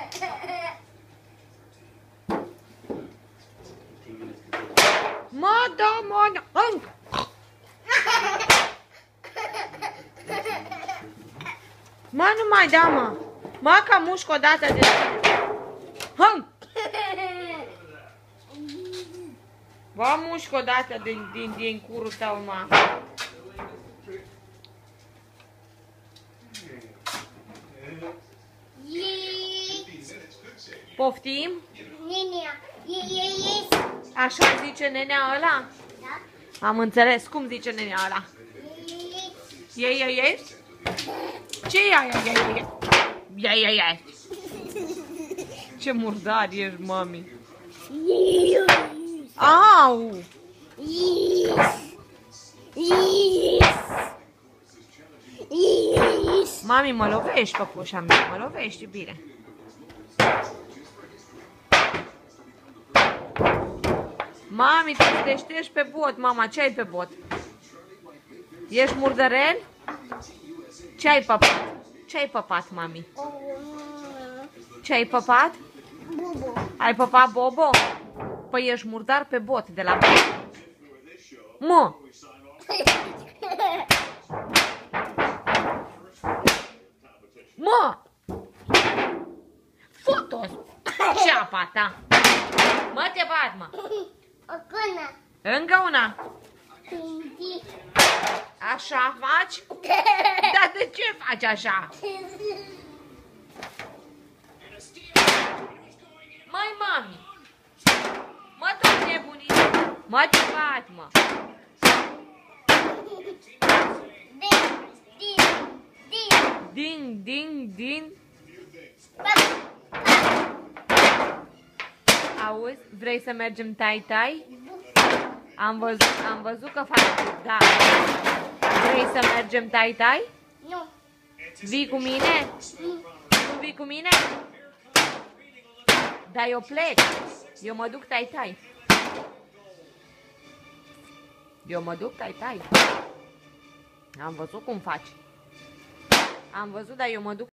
Mă, da, mă, da. Mă, nu mai da, mă. Mă, că mușc o dată de... Bă, mușc o dată din curul tău, mă. Poftim? Nenea. Așa zice nenea ăla? Da. Am înțeles. Cum zice nenea ăla? Ei? Ce ei? Ce murdar ești, mami. Au! Mami, mă lovești, păpușa mea. Mă lovești, bine. Mami, tu te deștești pe bot, mama. Ce ai pe bot? Ești murdărel? Ce ai păpat? Ce ai păpat, mami? Ce ai păpat? Bobo. Ai păpat Bobo? Păi ești murdar pe bot de la bot. Mă! Mă! Fotos! Ceapa ta! Mă, te bat, mă! O cână. Încă una! Așa faci? Dar de ce faci așa? Măi, mami! Mă, tot nebunit! Mă, te bat, mă! Din. Auzi? Vrei să mergem tai-tai? Am văzut că faci, da. Vrei să mergem tai-tai? Nu. Vii cu mine? Nu vii cu mine? Dar eu plec. Eu mă duc tai-tai. Am văzut cum faci. Am văzut, dar eu mă duc